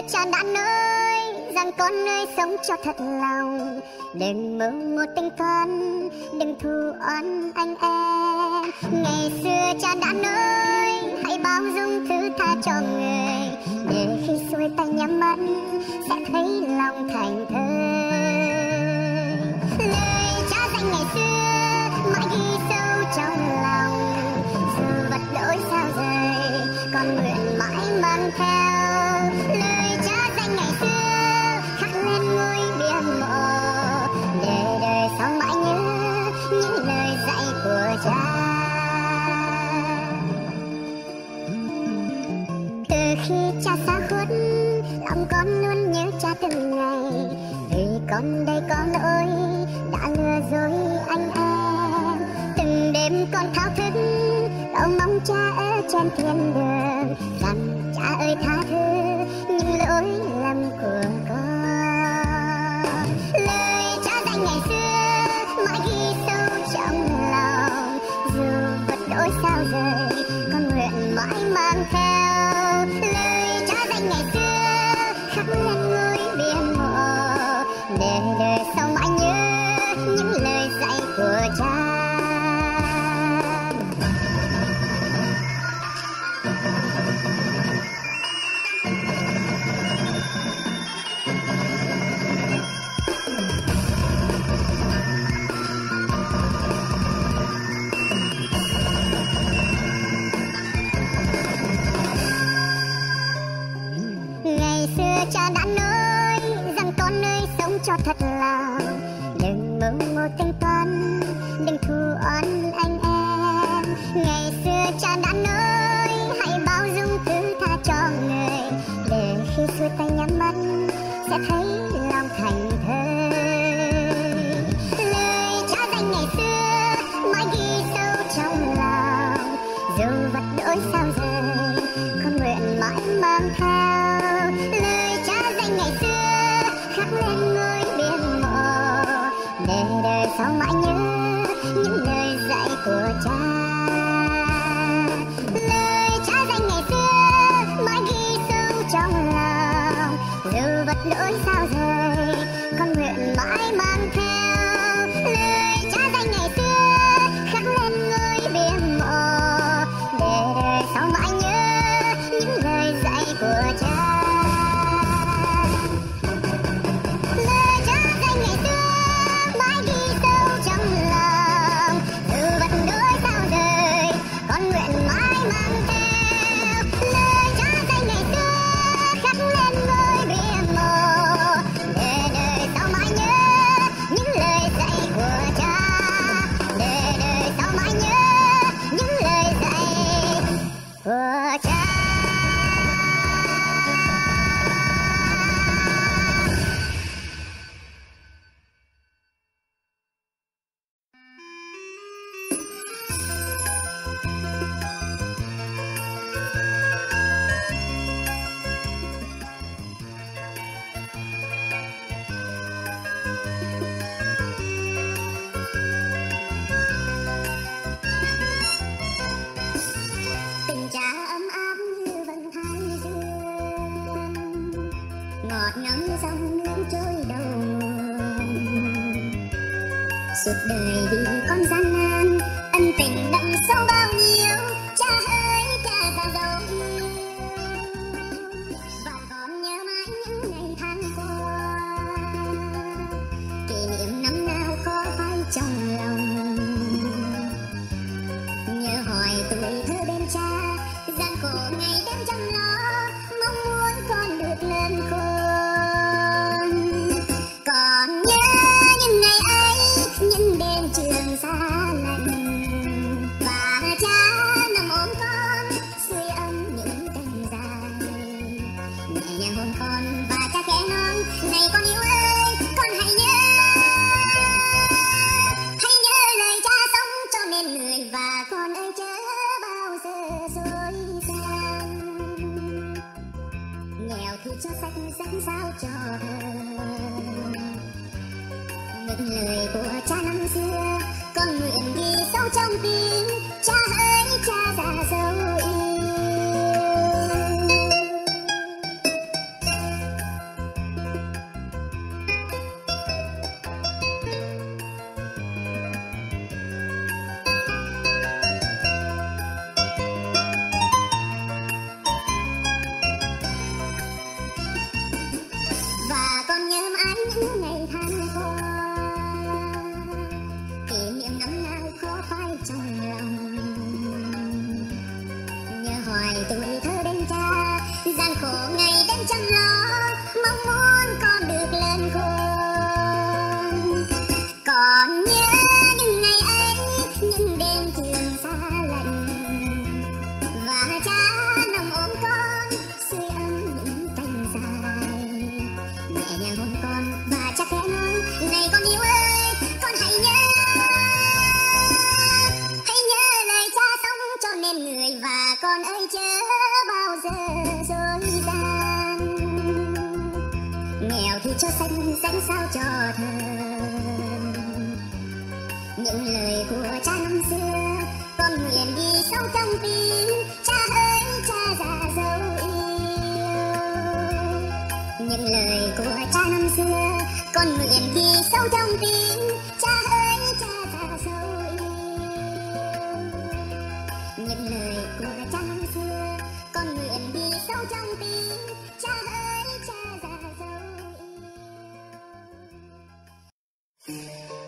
cha đã nói rằng con ơi sống cho thật lòng, đừng mưu một tình con, đừng thù oán anh em. Ngày xưa cha đã nói hãy bao dung thứ tha cho người, để khi xuôi tay nhắm mắt sẽ thấy lòng thành thơi. Lời cha dạy ngày xưa mãi ghi sâu trong lòng, dù vật đổi sao rời con nguyện mãi mang theo. Lời cha dạy ngày xưa khắc lên ngôi bia mộ, để đời sau mãi nhớ những lời dạy của cha. Từ khi cha xa khuất, lòng con luôn nhớ cha từng ngày, vì con đây có lỗi đã lừa dối anh em. Từng đêm con thao thức cầu mong cha ở trên thiên đường, rằng cha ơi tha thứ những lỗi lầm của con. Lời cha dạy ngày xưa mãi ghi sâu trong lòng, dù vật đổi sao rời con nguyện mãi mang theo. Lời cha dạy ngày xưa khắc lên ngôi bia mộ, để đời sau mãi nhớ những lời dạy của cha. Ngày xưa cha đã nói rằng con ơi sống cho thật lòng, đừng mưu một tình toán, đừng thù oán anh em. Ngày xưa cha đã nói hãy bao dung thứ tha cho người, để khi xuôi tay nhắm mắt sẽ thấy lòng thành thơi. Lời cha dạy ngày xưa mãi ghi sâu trong lòng, dù vật đổi sao rời con nguyện mãi mang theo. Lời cha dạy ngày xưa khắc lên ngôi bia mộ, để đời sau mãi nhớ những lời dạy của cha. Lời cha dạy ngày xưa mãi ghi sâu trong lòng, dù vật đổi sao rời con nguyện mãi mang theo. Lời cha dạy ngày xưa khắc lên ngôi bia mộ, để đời sau mãi nhớ những lời dạy của cha. Lời cha dạy ngày xưa mãi ghi sâu trong lòng, dù vật đổi sao rời con nguyện mãi mang theo. Lời cha dạy ngày xưa khắc lên ngôi bia mộ, để đời sau mãi nhớ những lời dạy của cha, để đời sau mãi nhớ những lời dạy của cha. Tình cha ấm áp như vầng thái dương, ngọt ngắm dòng nước trôi đầu nguồn. Suốt đời vì con gian nan, ân tình đậm sâu bao nhiêu, cha ơi cha già dấu yêu. Và con nhớ mãi những ngày tháng qua, kỷ niệm năm nào khó phai trong lòng. Nhớ hỏi tuổi thơ bên cha, gian khổ ngày đêm chăm lo, mong muốn con được lớn khôn. Còn nhớ những ngày ấy, những đêm trường xa lạnh, và cha nằm ôm con sưởi ấm những cánh dài, nhẹ nhàng hôn con và cha khẽ nói này con yêu ơi, con hãy nhớ lời cha sống cho nên người, và con ơi chớ bao giờ dối gian. Nghèo thì cho sách dẫn sao cho thơ, những lời của cha năm xưa con nguyện ghi sâu trong tim, cha ơi cha già dấu yêu. ngày đêm chăm lo, mong muốn con được lớn khôn. Còn nhớ những ngày ấy, những đêm trường xa lạnh, và cha nằm ôm con sưởi ấm những cánh dài. Nhẹ nhàng hôn con và cha khẽ nói: này con yêu ơi, con hãy nhớ lời cha sống cho nên người, và con ơi chớ bao giờ dối gian. Nghèo thì cho xanh xanh sao cho thơm, những lời của cha năm xưa con nguyện ghi sâu trong tim. Cha ơi cha già dấu yêu, những lời của cha năm xưa con nguyện ghi sâu trong tim. Cha ơi cha già dấu yêu, những lời của cha năm xưa con nguyện ghi sâu trong tim. Cha ơi cha già dấu yêu.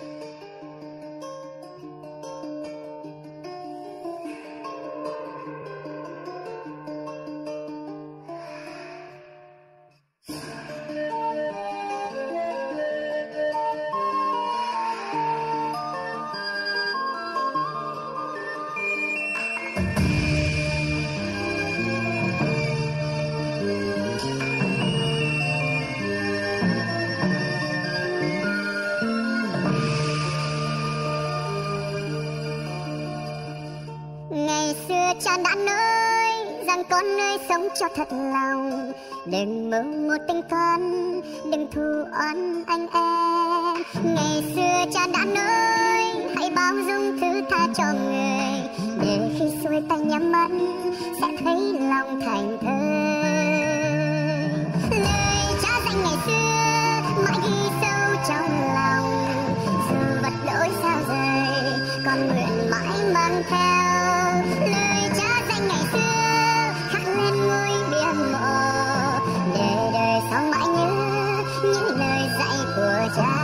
Ngày xưa cha đã nói rằng con ơi sống cho thật lòng, đừng mơ một tình con, đừng thù oán anh em. Ngày xưa cha đã nói hãy bao dung thứ tha cho người, để khi xuôi tay nhắm mắt sẽ thấy lòng thành thơi. Lời cha dành ngày xưa mãi ghi sâu trong lòng, dù vật lỗi sao rời con nguyện mãi mang theo. Lời cha dành ngày xưa khắc lên ngôi bia mộ, để đời sau mãi nhớ những lời dạy của cha.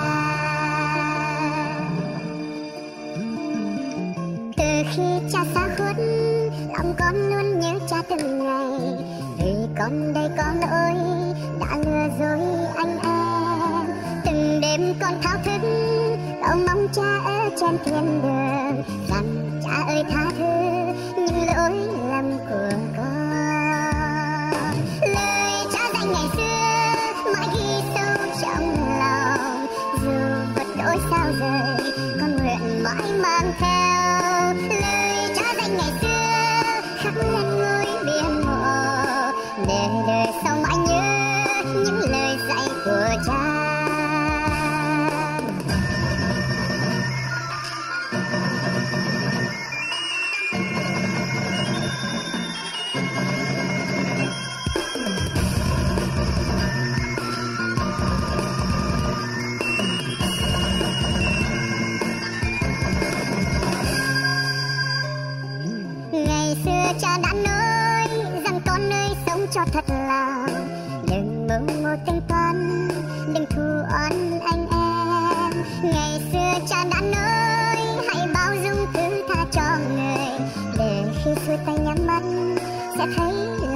Từ khi cha xa khuất, lòng con luôn nhớ cha từng ngày, vì con đây có lỗi đã lừa dối anh em. Từng đêm con thao thức cầu mong cha ở trên thiên đường, rằng cha ơi tha thứ những lỗi lầm của con. Lời cha dành ngày xưa mãi ghi sâu trong lòng, dù vật đổi sao rời con nguyện mãi mang theo. Lời cha dành ngày xưa khắc lên ngôi bia mộ, để đời sau mãi nhớ những lời dạy của cha. Ngày xưa cha đã nói rằng con ơi sống cho thật lòng, đừng mơ một tình con, đừng thù oán anh em. Ngày xưa cha đã nói hãy bao dung thứ tha cho người, để khi xuôi tay nhắm mắt sẽ thấy